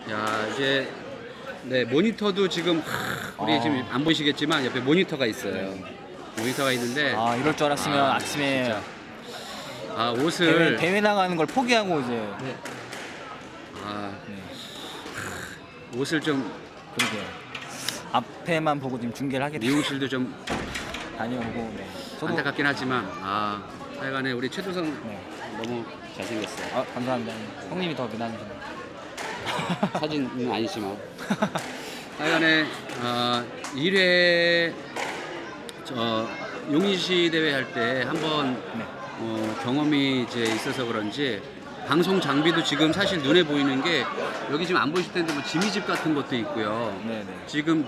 야, 이제 네, 모니터도 지금 우리 지금 안 보시겠지만 옆에 모니터가 있어요. 모니터가 있는데 이럴 줄 알았으면 아침에 진짜. 옷을 대회 나가는 걸 포기하고 이제 네. 네. 옷을 좀 그러게 앞에만 보고 지금 중계를 하게 돼요. 미용실도 좀 다녀오고. 네. 저도 안타깝긴 하지만 하여간에 우리 최두성 네. 너무 잘생겼어요. 감사합니다. 형님이 더 미남이시네요. 사진은 아니지만 하여간에 1회 용인시 대회 할 때 한번 네. 경험이 이제 있어서 그런지 방송 장비도 지금 사실 눈에 보이는 게 여기 지금 안 보이실 텐데 뭐 지미집 같은 것도 있고요. 네네. 지금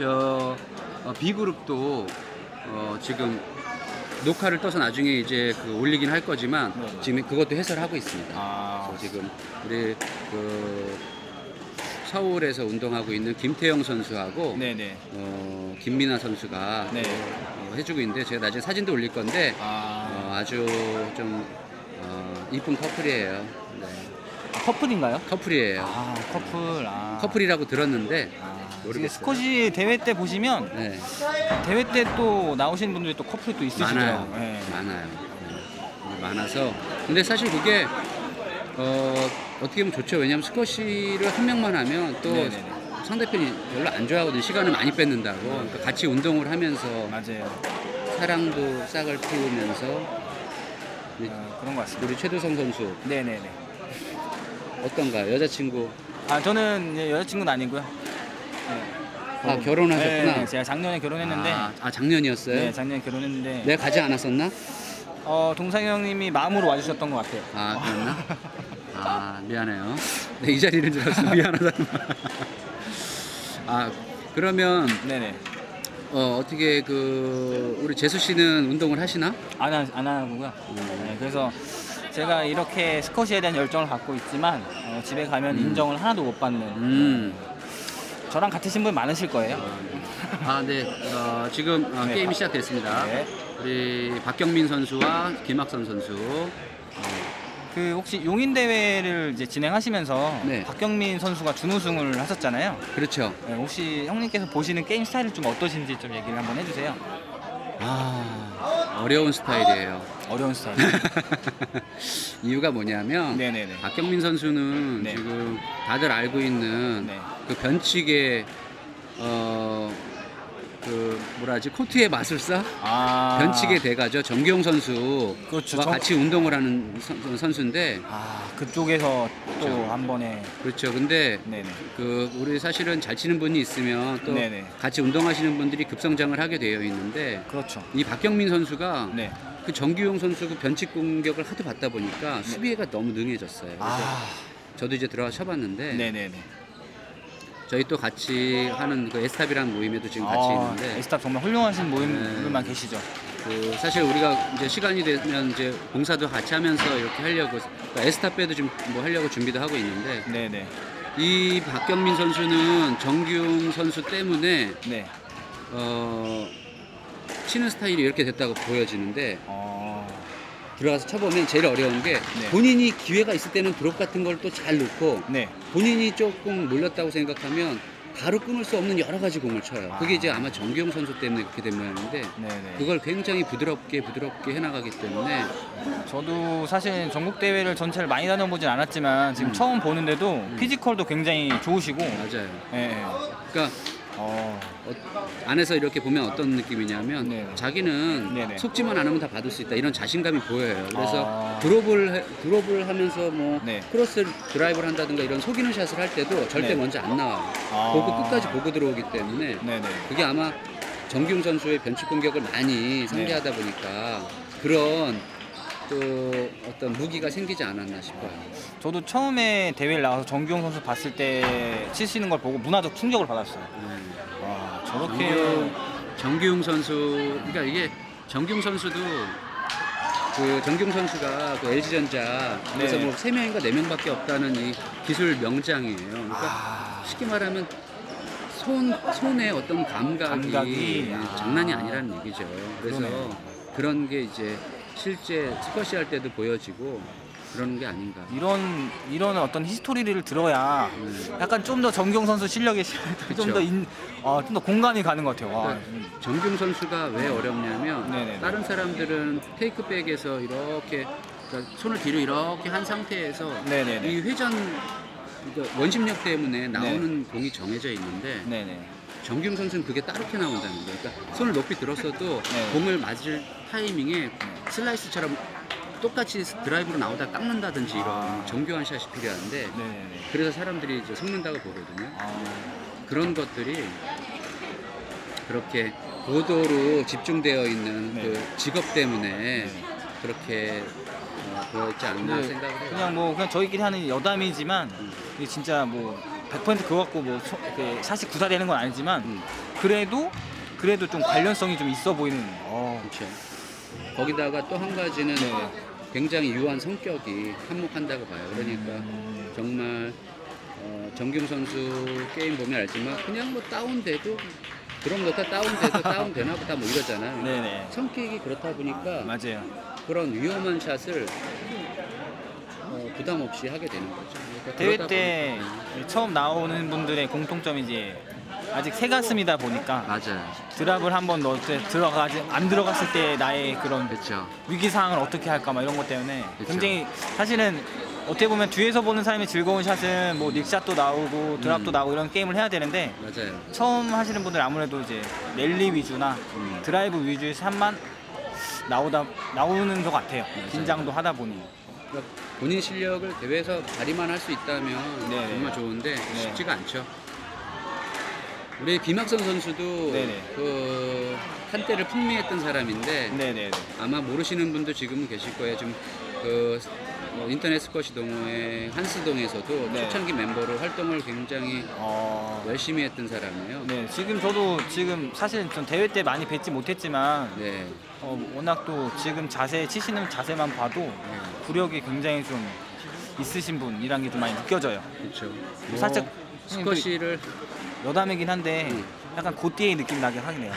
B그룹도 지금 녹화를 떠서 나중에 이제 올리긴 할 거지만 네네. 지금 그것도 해설을 하고 있습니다. 그래서 지금 우리 서울에서 운동하고 있는 김태형 선수하고 네네. 김민아 선수가 네. 해주고 있는데 제가 나중에 사진도 올릴 건데 아주 좀 이쁜 커플이에요. 네. 커플인가요? 커플이에요. 커플. 커플이라고 들었는데 모르겠어요. 스쿼시 대회 때 보시면 네. 대회 때 또 나오시는 분들이 또 커플이 또 있으시죠. 네. 많아요. 많아서 근데 사실 그게 어떻게 보면 좋죠. 왜냐하면 스쿼시를 한 명만 하면 또 네네네. 상대편이 별로 안 좋아하거든요. 시간을 많이 뺏는다고. 그러니까 같이 운동을 하면서 맞아요. 사랑도 싹을 틔우면서 그런 것 같습니다. 우리 최두성 선수 네네네. 어떤가요? 여자친구? 저는 이제 여자친구는 아니고요. 네. 결혼하셨구나. 네, 제가 작년에 결혼했는데. 작년이었어요? 네, 작년에 결혼했는데. 내가 가지 않았었나? 동상이 형님이 마음으로 와주셨던 것 같아요. 그랬나? 미안해요. 네, 이 자리를 들어서 미안하다는 말. 그러면 네네. 어떻게 우리 재수 씨는 운동을 하시나? 안 하고요. 네, 그래서 제가 이렇게 스쿼시에 대한 열정을 갖고 있지만 집에 가면 인정을 하나도 못 받는. 저랑 같으신 분 많으실 거예요. 네. 지금 네. 게임이 시작됐습니다. 네. 우리 박경민 선수와 김학선 선수. 혹시 용인 대회를 이제 진행하시면서 네. 박경민 선수가 준우승을 하셨잖아요. 그렇죠. 네, 혹시 형님께서 보시는 게임 스타일이 좀 어떠신지 좀 얘기를 한번 해주세요. 어려운 스타일이에요. 어려운 스타일. 이유가 뭐냐면 네네네. 박경민 선수는 네. 지금 다들 알고 있는 네. 그 변칙의 코트의 마술사? 변칙의 대가죠. 정기용 선수와 그렇죠. 같이 운동을 하는 선수인데 그쪽에서 또 그렇죠. 한 번에. 그렇죠. 근데 네네. 우리 사실은 잘 치는 분이 있으면 또 네네. 같이 운동하시는 분들이 급성장을 하게 되어 있는데 그렇죠. 이 박경민 선수가 네. 그 정기용 선수 그 변칙 공격을 하도 받다 보니까 수비가 너무 능해졌어요. 그래서 저도 이제 들어가 쳐봤는데 네네네. 저희 또 같이 하는 그 에스탑이라는 모임에도 지금 같이 있는데 에스탑 정말 훌륭하신 모임들만 계시죠. 사실 우리가 이제 시간이 되면 이제 봉사도 같이 하면서 이렇게 하려고 에스탑배도 좀 뭐 하려고 준비도 하고 있는데 네네. 이 박경민 선수는 정기용 선수 때문에 네. 치는 스타일이 이렇게 됐다고 보여지는데 들어가서 쳐보면 제일 어려운 게 네. 본인이 기회가 있을 때는 드롭 같은 걸 또 잘 넣고 네. 본인이 조금 몰렸다고 생각하면 바로 끊을 수 없는 여러 가지 공을 쳐요. 그게 이제 아마 정기용 선수 때문에 그렇게 된 모양인데 네네. 그걸 굉장히 부드럽게 해나가기 때문에 저도 사실 전국 대회를 전체를 많이 다녀보진 않았지만 지금 처음 보는데도 피지컬도 굉장히 좋으시고. 맞아요. 네. 그러니까 안에서 이렇게 보면 어떤 느낌이냐면 네네. 자기는 네네. 속지만 않으면 다 받을 수 있다 이런 자신감이 보여요. 그래서 드롭을 하면서 뭐 네. 크로스 드라이브를 한다든가 이런 속이는 샷을 할 때도 절대 네. 먼저 안 나와요. 보고 끝까지 보고 들어오기 때문에 네네. 그게 아마 정기용 선수의 변칙 공격을 많이 상대하다 보니까 그런 또 어떤 무기가 생기지 않았나 싶어요. 저도 처음에 대회를 나가서 정규용 선수 봤을 때 치시는 걸 보고 문화적 충격을 받았어요. 와, 저렇게 정기용 선수, 그러니까 이게 정기용 선수도 정기용 선수가 LG전자 그래서 뭐 3명인가 4명밖에 없다는 이 기술 명장이에요. 그러니까 쉽게 말하면 손의 어떤 감각이 장난이 아니라는 얘기죠. 그래서 그런 게 이제 실제 스쿼시 할 때도 보여지고 그러는 게 아닌가. 이런 어떤 히스토리를 들어야 약간 좀 더 정경 선수 실력에 좀 더 공감이 가는 것 같아요. 와. 그러니까 정경 선수가 왜 어렵냐면 네네네. 다른 사람들은 테이크백에서 이렇게 그러니까 손을 뒤로 이렇게 한 상태에서 네네네. 이 회전 그러니까 원심력 때문에 나오는 공이 정해져 있는데 네네. 정경 선수는 그게 따르게 나온다는 거예요. 그러니까 손을 높이 들었어도 네. 공을 맞을 타이밍에 슬라이스처럼 똑같이 드라이브로 나오다 깎는다든지 이런 정교한 샷이 필요한데 네네네. 그래서 사람들이 이제 속는다고 보거든요. 그런 것들이 그렇게 고도로 집중되어 있는 네. 그 직업 때문에 그렇게 그렇지 않나 생각을 해요. 그냥 뭐 그냥 저희끼리 하는 여담이지만 이게 진짜 뭐 100% 그거 갖고 뭐 사실 구사되는 건 아니지만 그래도 좀 관련성이 좀 있어 보이는. 그렇죠. 거기다가 또 한 가지는 네. 굉장히 유한 성격이 한몫한다고 봐요. 그러니까 정말 정경 선수 게임 보면 알지만 그냥 뭐 다운돼도 드럼 넣다 다운돼도 다운되나 보다 뭐 이러잖아요. 네네. 성격이 그렇다 보니까 맞아요. 그런 위험한 샷을 부담 없이 하게 되는 거죠. 그러니까 대회 그러다 때 보니까. 처음 나오는 분들의 공통점이 이제 아직 새 가슴이다 보니까 맞아요. 드랍을 한번 넣을 때 안 들어갔을 때 나의 그런 그렇죠. 위기 상황을 어떻게 할까 막 이런 것 때문에 그쵸. 굉장히 사실은 어떻게 보면 뒤에서 보는 사람의 즐거운 샷은 뭐 닉샷도 나오고 드랍도 나오고 이런 게임을 해야 되는데 맞아요. 처음 하시는 분들 아무래도 이제 랠리 위주나 드라이브 위주의 샷만 나오는 것 같아요. 긴장도 하다 보니. 그러니까 본인 실력을 대회에서 발휘만 할 수 있다면 네네. 정말 좋은데 쉽지가 않죠. 우리 김학선 선수도 네네. 그 한때를 풍미했던 사람인데 네네네. 아마 모르시는 분도 지금은 계실 거예요. 지금 그 인터넷 스쿼시 동호회 한스동에서도 네. 초창기 멤버로 활동을 굉장히 열심히 했던 사람이에요. 네, 저도 사실 전 대회 때 많이 뵙지 못했지만 네. 워낙 또 지금 치시는 자세만 봐도 구력이 굉장히 좀 있으신 분이란 게 좀 많이 느껴져요. 그렇죠. 살짝 스쿼시를 여담이긴 한데 약간 고띠의 느낌 나긴 하네요.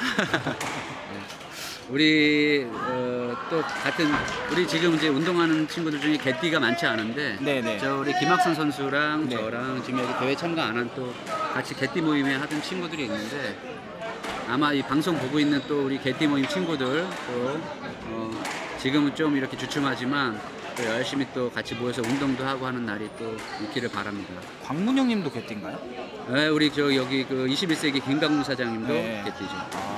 우리 또 같은 우리 지금 이제 운동하는 친구들 중에 개띠가 많지 않은데 네네. 저 우리 김학선 선수랑 네. 저랑 지금 여기 대회 참가 안 한 또 같이 개띠 모임에 하던 친구들이 있는데 아마 이 방송 보고 있는 또 우리 개띠 모임 친구들 또 지금은 좀 이렇게 주춤하지만 또 열심히 또 같이 모여서 운동도 하고 하는 날이 또 있기를 바랍니다. 광문형 님도 개띠인가요? 네, 우리 저 여기 그 21세기 김강문 사장님도 네. 개띠죠.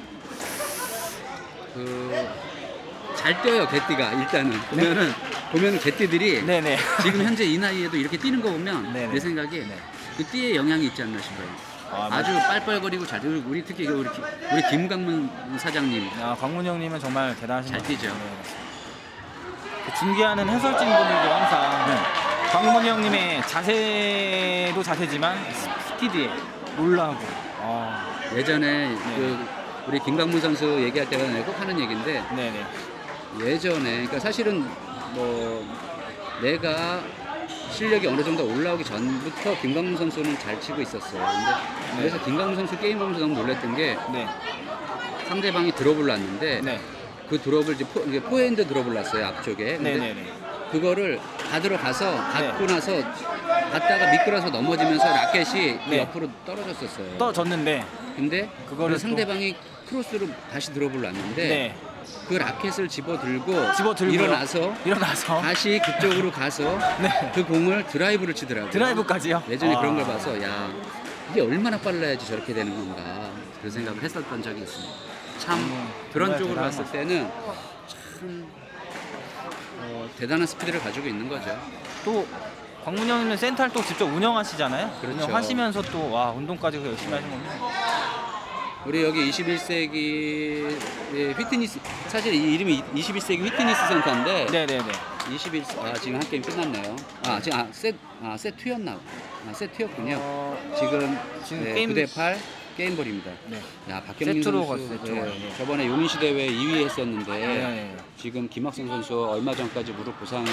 잘 뛰어요 개띠가 일단은 보면은 개띠들이 네네. 지금 현재 이 나이에도 이렇게 뛰는 거 보면 네네. 내 생각에 그 띠에 영향이 있지 않나 싶어요. 아주 빨빨거리고 잘 뛰고 우리 특히 우리 김강문 사장님 광문형 님은 정말 대단하신 잘 것 뛰죠. 같아요. 중계하는 해설진 분들도 항상 광문형 님의 자세도 자세지만 스피드에 놀라고. 예전에 그 우리 김강문 선수 얘기할 때마다 내가 꼭 하는 얘기인데 네네. 예전에 그러니까 사실은 뭐 내가 실력이 어느 정도 올라오기 전부터 김강문 선수는 잘 치고 있었어요. 근데 그래서 김강문 선수 게임 보면서 너무 놀랐던 게 네. 상대방이 드롭을 놨는데 네. 그 드롭을 이제 포핸드 드롭을 놨어요 앞쪽에. 근데 네네네. 그거를 받으러 가서 받고 나서 갔다가 미끄러서 넘어지면서 라켓이 그 네. 옆으로 떨어졌었어요. 떨어졌는데 근데 그거를 상대방이 크로스로 다시 드롭을 놨는데 네. 그 라켓을 집어들고 일어나서 다시 그쪽으로 가서 네. 그 공을 드라이브를 치더라고요. 드라이브까지요? 예전에 그런 걸 봐서 야 이게 얼마나 빨라야지 저렇게 되는 건가 그런 생각을 했었던 적이 있습니다. 참 그런 쪽으로 봤을 때는 참 대단한 스피드를 가지고 있는 거죠. 또 광문형님은 센터를 또 직접 운영하시잖아요. 그렇죠. 운영하시면서 또 열심히 하시는 겁니다. 우리 여기 21세기 휘트니스 사실 이 이름이 21세기 휘트니스 센터인데 네네네. 21 지금 한 게임 끝났네요. 지금 셋 2였나? 셋 2였군요. 지금 게임 9대8 게임볼입니다. 네. 야 박경민 세트로 선수 갔어요. 저번에 용인시 대회 2위 했었는데 네. 지금 김학선 선수 얼마 전까지 무릎 부상에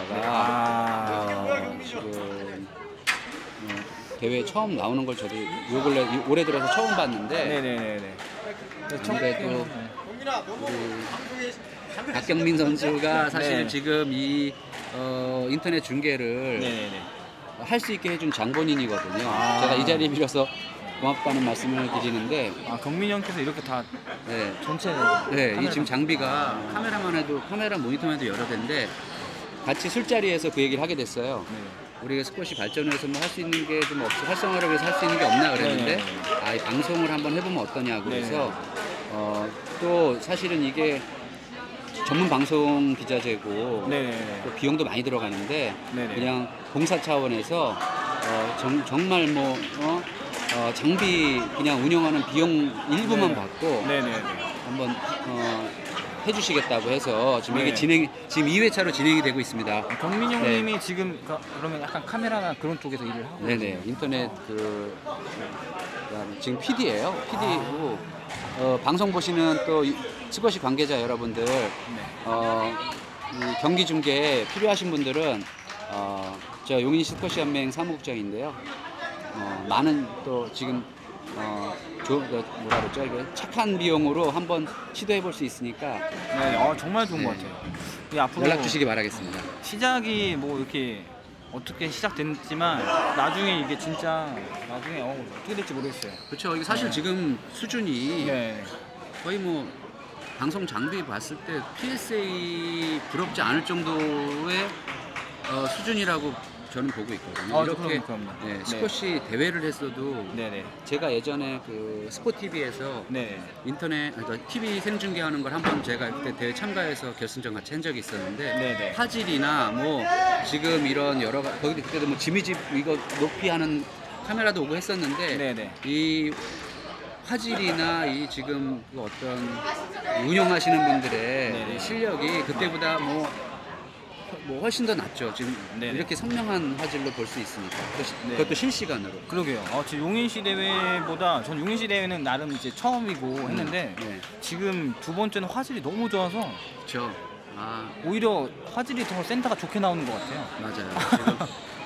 있다가 지금 대회에 처음 나오는 걸 저도 요 근래 올해 들어서 처음 봤는데 네네네네. 아무래도 우리 박경민 선수가 사실은 네. 지금 이 인터넷 중계를 네네네. 할 수 있게 해준 장본인이거든요. 아. 제가 이 자리에 빌어서 고맙다는 말씀을 드리는데, 아, 경민이 형께서 이렇게 다 네, 전체 네, 이 카메라- 지금 장비가 카메라 모니터만 해도 여러 대인데 같이 술자리에서 그 얘기를 하게 됐어요. 네. 우리가 스쿼시 발전을 해서 뭐 할 수 있는 게 좀 없어, 활성화를 위해서 할 수 있는 게 없나 그랬는데, 네. 이 방송을 한번 해보면 어떠냐고 그래서 또 사실은 이게 전문 방송 기자재고 네네네. 또 비용도 많이 들어가는데 네네. 그냥 봉사 차원에서 정말 뭐 장비 그냥 운영하는 비용 일부만 네. 받고 네네네. 한번 해주시겠다고 해서 지금 네. 이게 지금 2회차로 진행이 되고 있습니다. 경민 네. 형님이 지금 그러면 약간 카메라나 그런 쪽에서 일을 하고 네네, 계세요? 인터넷 지금 PD예요. PD고 방송 보시는 또 스쿼시 관계자 여러분들 이 경기 중계 필요하신 분들은 저 용인 스쿼시 연맹 사무국장인데요. 많은 또 지금 뭐라 그러죠? 이게 착한 비용으로 한번 시도해 볼 수 있으니까 네, 정말 좋은 네. 것 같아요. 이 앞으로 연락 주시기 바라겠습니다. 시작이 뭐 이렇게 어떻게 시작됐지만 나중에 이게 진짜 나중에 어떻게 될지 모르겠어요. 그렇죠. 이게 사실 네. 지금 수준이 네. 거의 뭐 방송 장비 봤을 때 PSA 부럽지 않을 정도의 수준이라고 저는 보고 있거든요. 이렇게 그럼요. 네, 네. 스쿼시 대회를 했어도 네네. 제가 예전에 그 스포TV에서 네. 그러니까 TV 생중계하는 걸 한번 제가 그때 대회 참가해서 결승전 같이 한 적이 있었는데 네네. 화질이나 뭐 지금 이런 거기 그때도 뭐 지미집 이거 높이 하는 카메라도 오고 했었는데 네네. 이 화질이나 이 지금 그 어떤 운영하시는 분들의 네네. 실력이 그때보다 뭐 훨씬 더 낫죠. 지금 네네. 이렇게 선명한 화질로 볼 수 있으니까 네. 그것도 실시간으로. 그러게요. 지금 용인시 대회보다 전 용인시 대회는 나름 이제 처음이고 했는데 네. 지금 두 번째는 화질이 너무 좋아서 그렇죠. 오히려 화질이 더 센터가 좋게 나오는 것 같아요. 맞아요. 지금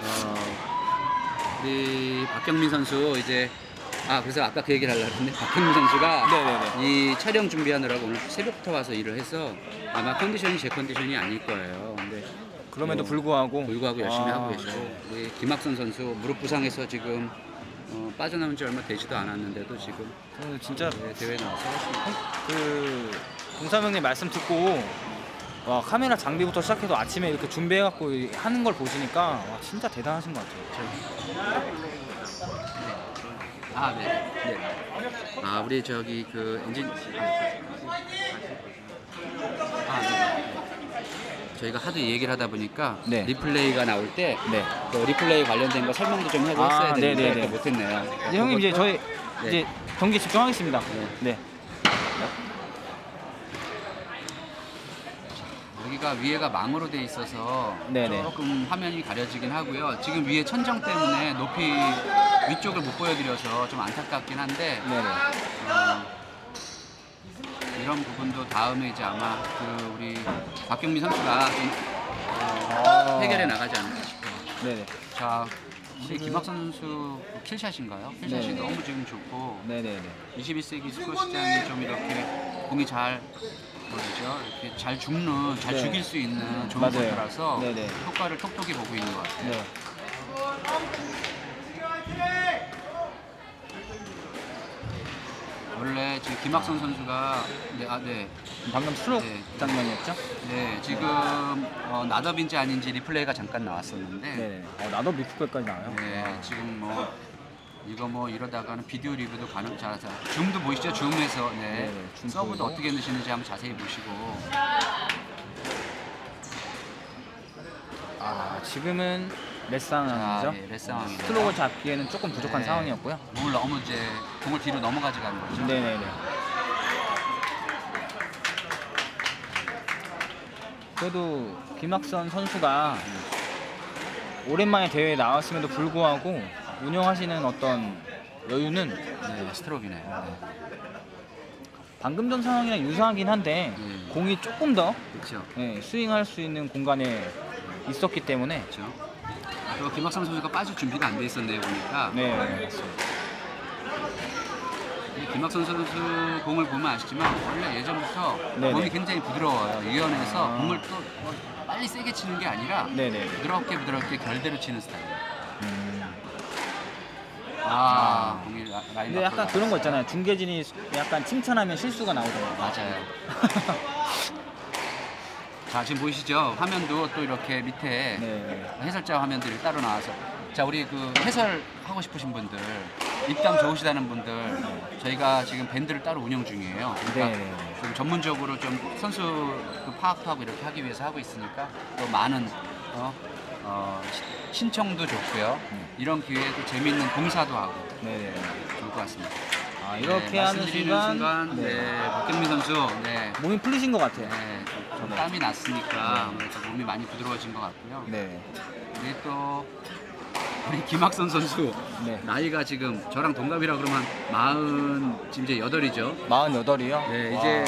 우리 박경민 선수 이제 그래서 아까 그 얘기를 하려고 했는데 박경민 선수가 네네네. 이 촬영 준비하느라고 오늘 새벽부터 와서 일을 해서 아마 컨디션이 제 컨디션이 아닐 거예요. 근데 그럼에도 불구하고 열심히 하고 계시고 네. 우리 김학선 선수 무릎 부상해서 지금 빠져나온 지 얼마 되지도 않았는데도 지금 진짜 대회에 나와서 그 공사명님 말씀 듣고 와, 카메라 장비부터 시작해서 아침에 이렇게 준비해갖고 하는 걸 보시니까 와, 진짜 대단하신 것 같아요. 네. 네. 우리 저기 그 엔진 저희가 하도 얘기를 하다 보니까 네. 리플레이가 나올 때 네. 그 리플레이 관련된 거 설명도 좀 하고 했어야 되는데 네네네. 그거 못했네요. 이제 형님 이제 저희 네. 이제 경기 집중하겠습니다. 네. 여기가 위에가 망으로 돼 있어서 네네. 조금 화면이 가려지긴 하고요. 지금 위에 천정 때문에 높이 위쪽을 못 보여드려서 좀 안타깝긴 한데 네네. 이런 부분도 다음에 이제 아마 그 우리 박경민 선수가 좀 해결해 나가지 않을까 싶어요. 네네. 자, 우리 김학선 선수 킬샷인가요? 킬샷이 네네. 너무 지금 좋고 네네네. 21세기 스쿼시장이 좀 이렇게 공이 잘 뭐죠? 이렇게 잘 죽는, 잘 네. 죽일 수 있는 좋은 맞아요. 것이라서 네네. 효과를 톡톡히 보고 있는 것 같아요. 네. 원래 지금 김학선 선수가 네, 방금 수록 네. 장면이었죠? 네 지금 나더빈지 아닌지 리플레이가 잠깐 나왔었는데 네네. 나도 미국까지 나와요. 네, 와. 지금 이거 이러다가는 비디오 리뷰도 가능. 자, 줌도 보이시죠? 줌에서 네, 줌 서브도 보이고. 어떻게 넣으시는지 한번 자세히 보시고. 지금은 렛 상황이죠. 렛 상황이네요. 스트로크를 잡기에는 조금 부족한 네. 상황이었고요. 공을 너무 공을 뒤로 넘어가지 가는 거죠. 네네네. 그래도 김학선 선수가 오랜만에 대회에 나왔음에도 불구하고 운영하시는 어떤 여유는 네, 스트로크네요. 네. 방금 전 상황이랑 유사하긴 한데 공이 조금 더 그렇죠. 스윙할 수 있는 공간에 있었기 때문에 그렇죠. 또 김학선 선수가 빠질 준비가 안 돼 있었네요 보니까. 네, 맞습니다. 김학선 선수 공을 보면 아시지만 원래 예전부터 네네. 몸이 굉장히 부드러워요. 유연해서 공을 또 빨리 세게 치는 게 아니라 네네. 부드럽게 결대로 치는 스타일이에요. 공이 라인 근데 약간 밖으로 그런 거 있잖아요. 중계진이 약간 칭찬하면 실수가 나오잖아요. 맞아요. 자, 지금 보이시죠? 화면도 또 이렇게 밑에 네. 해설자 화면들이 따로 나와서 자, 우리 그 해설하고 싶으신 분들 입담 좋으시다는 분들 저희가 지금 밴드를 따로 운영 중이에요. 그러니까 네. 좀 전문적으로 좀 선수 그 파악도 하고 이렇게 하기 위해서 하고 있으니까 또 많은 신청도 좋고요. 이런 기회에 또 재미있는 봉사도 하고 네네. 좋을 것 같습니다. 아, 이렇게 하는 말씀드리는 순간, 박경민 선수 몸이 풀리신 것 같아요. 좀 땀이 났으니까 아무래도 몸이 많이 부드러워진 것 같고요. 네. 우리 또 우리 김학선 선수 네. 나이가 지금 저랑 동갑이라 그러면 지금 이제 8이죠. 48이요? 네, 이제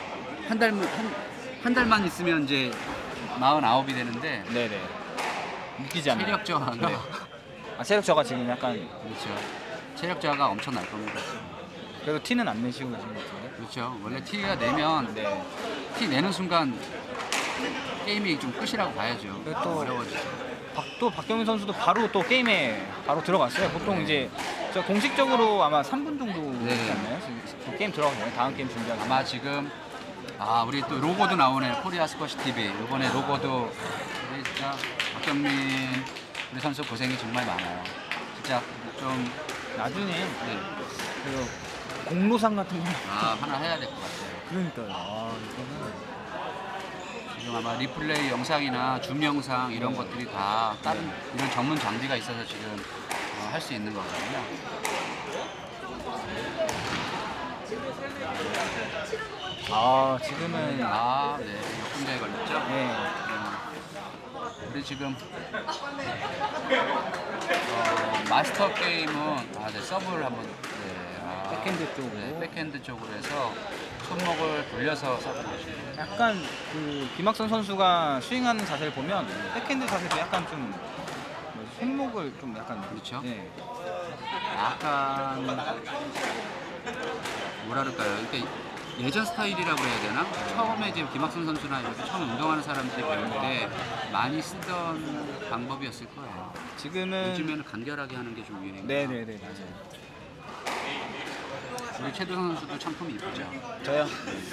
한 달만 있으면 이제 49이 되는데 네네. 믿기지 않나요? 체력 저하가 네. 체력 저가 지금 약간 그렇죠. 체력 저하가 엄청 날 겁니다. 그래도 티는 안 내시고 계신 것 같은데. 그렇죠. 원래 티가 내면 네. 티 내는 순간 게임이 좀 끝이라고 봐야죠. 그리고 또 어려워지죠. 또 박경민 선수도 바로 또 게임에 바로 들어갔어요. 보통 네. 이제 저 공식적으로 아마 3분 정도 네. 되지 않나요? 그 게임 들어가요. 다음 게임 준비하고. 아마 지금 우리 또 로고도 나오네요. 코리아 스쿼시 TV. 이번에 로고도 우리 진짜 박경민 우리 선수 고생이 정말 많아요. 진짜 좀 나중에 그 공로상 같은 거. 하나 해야 될 것 같아요. 그러니까요. 이거는 지금 아마 리플레이 영상이나 줌 영상 이런 것들이 다 다른 이런 전문 장비가 있어서 지금 할 수 있는 거거든요. 지금은 네. 역풍자에 걸렸죠? 네. 우리 지금 마스터 게임은 서브를 한번 백핸드 쪽으로. 백핸드 쪽으로 해서 손목을 돌려서 서브를 하시는 약간 그 김학선 선수가 스윙하는 자세를 보면 백핸드 자세도 약간 좀 손목을 좀 약간 그렇죠. 네. 약간 뭐라 그럴까요? 그러니까 예전 스타일이라고 해야 되나? 처음에 이제 김학선 선수나 이렇게 처음 운동하는 사람들이 배울 때 많이 쓰던 방법이었을 거예요. 지금은 요즘에는 간결하게 하는 게 좀 유행이에요. 네네네 맞아요. 우리 최두성 선수도 창품이 이쁘죠? 저요?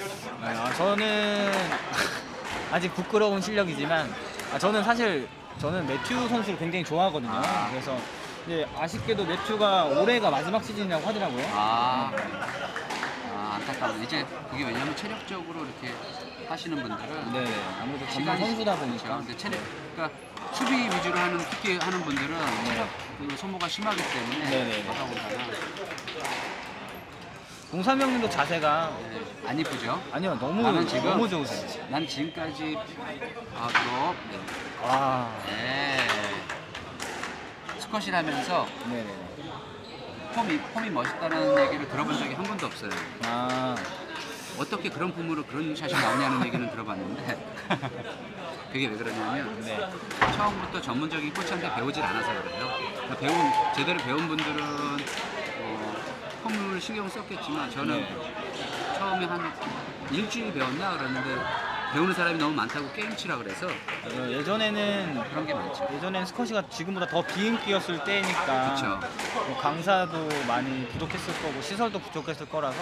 저는 아직 부끄러운 실력이지만 저는 매튜 선수를 굉장히 좋아하거든요. 그래서 이제 아쉽게도 매튜가 올해가 마지막 시즌이라고 하더라고요. 안타까워. 이제 그게 왜냐면 체력적으로 이렇게 하시는 분들은 네, 아무래도 전문 시간이 선수다 그렇죠. 보니까. 근데 그러니까 수비 위주로 깊게 하는 분들은 체력 그 소모가 심하기 때문에 네네. 하다 보다가 공삼형님도 자세가 안 이쁘죠? 아니요 나는 지금 너무 좋으세요. 난 지금까지 스쿼시를 하면서 네네. 폼이 멋있다는 얘기를 들어본 적이 한 번도 없어요. 어떻게 그런 폼으로 그런 샷이 나오냐는 얘기는 들어봤는데 그게 왜 그러냐면 네. 처음부터 전문적인 코치한테 배우질 않아서 그래요. 제대로 배운 분들은 폼을 신경 썼겠지만 저는 처음에 한 일주일 배웠나 그러는데 배우는 사람이 너무 많다고 게임 치라 그래서 예전에는 그런 게 많죠. 예전엔 스쿼시가 지금보다 더 비인기였을 때니까 그쵸. 뭐 강사도 많이 부족했을 거고 시설도 부족했을 거라서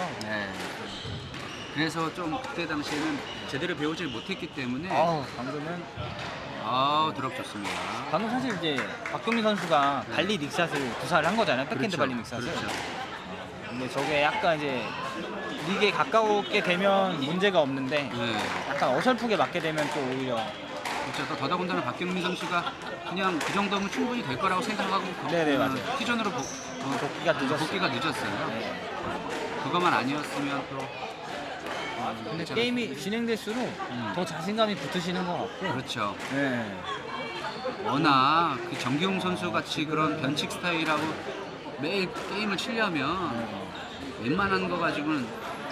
그래서 좀 그때 당시에는 제대로 배우질 못했기 때문에 방금은 드롭 좋습니다. 방금 사실 이제 박경민 선수가 발리 닉샷을 구사를 한 거잖아요. 백핸드 그렇죠. 발리 닉샷을. 그렇죠. 근데 저게 약간 이제 릭에 가까우게 되면 문제가 없는데 약간 어설프게 맞게 되면 또 오히려 그렇죠. 더더군다나 박경민 선수가 그냥 그 정도면 충분히 될 거라고 생각하고 네네, 맞아요. 티존으로 복귀가 늦었어요. 네. 그것만 아니었으면 또 근데 괜찮았어요. 게임이 진행될수록 더 자신감이 붙으시는 것 같고 그렇죠. 네. 워낙 그 정기용 선수 같이 그런 변칙 스타일하고 매일 게임을 치려면 웬만한 거 가지고는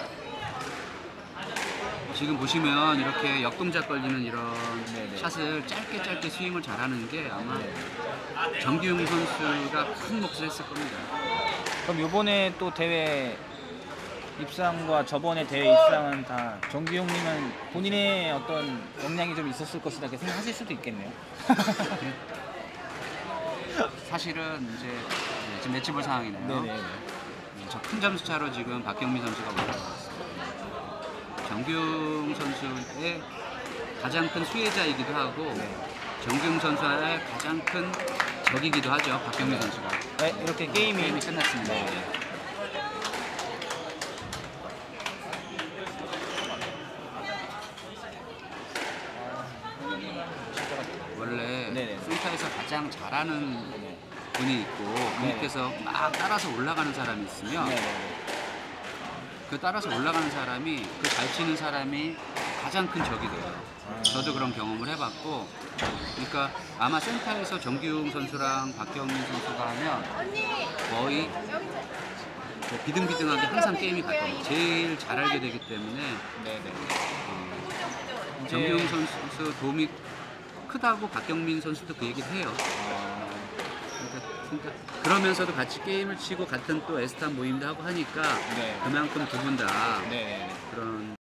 지금 보시면 이렇게 역동작 걸리는 이런 샷을 짧게 스윙을 잘하는 게 아마 정기용 선수가 큰 몫을 했을 겁니다. 그럼 이번에 또 대회 입상과 저번에 대회 입상은 다 정규용님은 본인의 어떤 역량이 좀 있었을 것이다 이렇게 생각하실 수도 있겠네요. 사실은 이제 지금 매치볼 상황이네요. 네네. 저 큰 점수 차로 지금 박경민 선수가 올라갔습니다. 정규용 선수의 가장 큰 수혜자이기도 하고 정규용 선수의 가장 큰 적이기도 하죠. 박경민 선수가. 네, 이렇게 게임이 끝났습니다. 원래 네네. 센터에서 가장 잘하는 분이 있고 그 네네. 밑에서 막 따라서 올라가는 사람이 있으면 네네. 그 따라서 올라가는 사람이 그 잘 치는 사람이 가장 큰 적이 돼요. 저도 그런 경험을 해봤고, 그러니까 아마 센터에서 정규용 선수랑 박경민 선수가 하면 거의 비등비등하게 항상 게임이 갈 겁니다. 제일 잘 알게 되기 때문에 네네. 정규용 선수 도움이 크다고 박경민 선수도 그 얘기를 해요. 그러니까 그러면서도 같이 게임을 치고 같은 또 에스탄 모임도 하고 하니까 네. 그만큼 두 분 다 네네. 그런